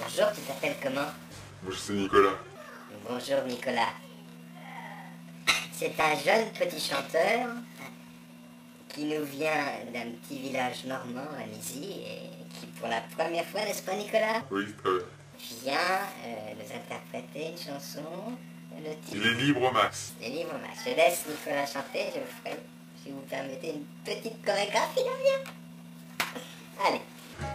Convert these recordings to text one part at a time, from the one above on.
Bonjour, tu t'appelles comment? Moi, c'est Nicolas. Bonjour Nicolas. C'est un jeune petit chanteur qui nous vient d'un petit village normand à Nizy et qui pour la première fois, n'est-ce pas Nicolas, Oui, très bien. vient nous interpréter une chanson, le titre. Il est libre, Max. Les livres, je laisse Nicolas chanter, je ferai, si vous permettez, une petite chorégraphie derrière. Allez.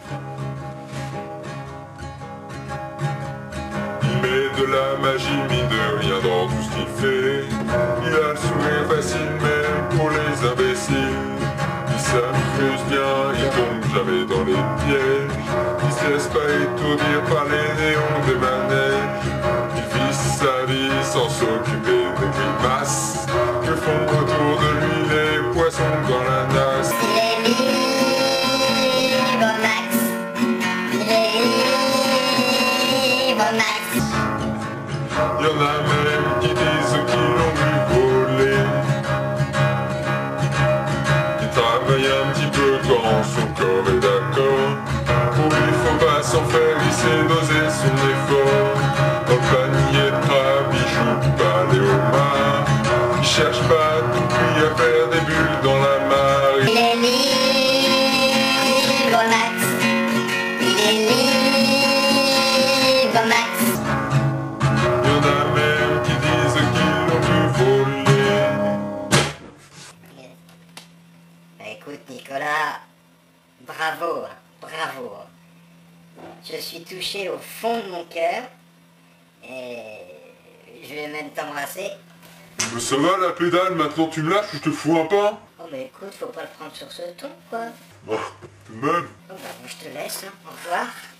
Il met de la magie, mine de rien dans tout ce qu'il fait. Il a le sourire facile, même pour les imbéciles. Il s'amuse bien, il tombe jamais dans les pièges. Il se laisse pas étourdir par les néons des manèges. Il vit sa vie sans s'occuper des grimaces que font autour de lui les poissons dans la nasse. Il est libre, Max. Il est libre, Max. Il y en a même qui disent qu'ils l'ont vu voler. Il travaille un petit peu quand son corps est d'accord. Pour lui faut pas s'en faire, il sait doser son effort. Dans le panier de crabe, il joue pas les homards. Il cherche pas à tout prix à faire des bulles dans la mare. Il est libre, Max. Il est libre, Max. Il y en a même qui disent qu'ils l'ont vu voler. Écoute, Nicolas, bravo, hein, bravo. Je suis touché au fond de mon cœur et je vais même t'embrasser. Mais ça va la pédale, maintenant tu me lâches, je te fous un pain. Oh, mais écoute, faut pas le prendre sur ce ton, quoi. Oh, tout de même. Bon, bah, je te laisse, hein. Au revoir.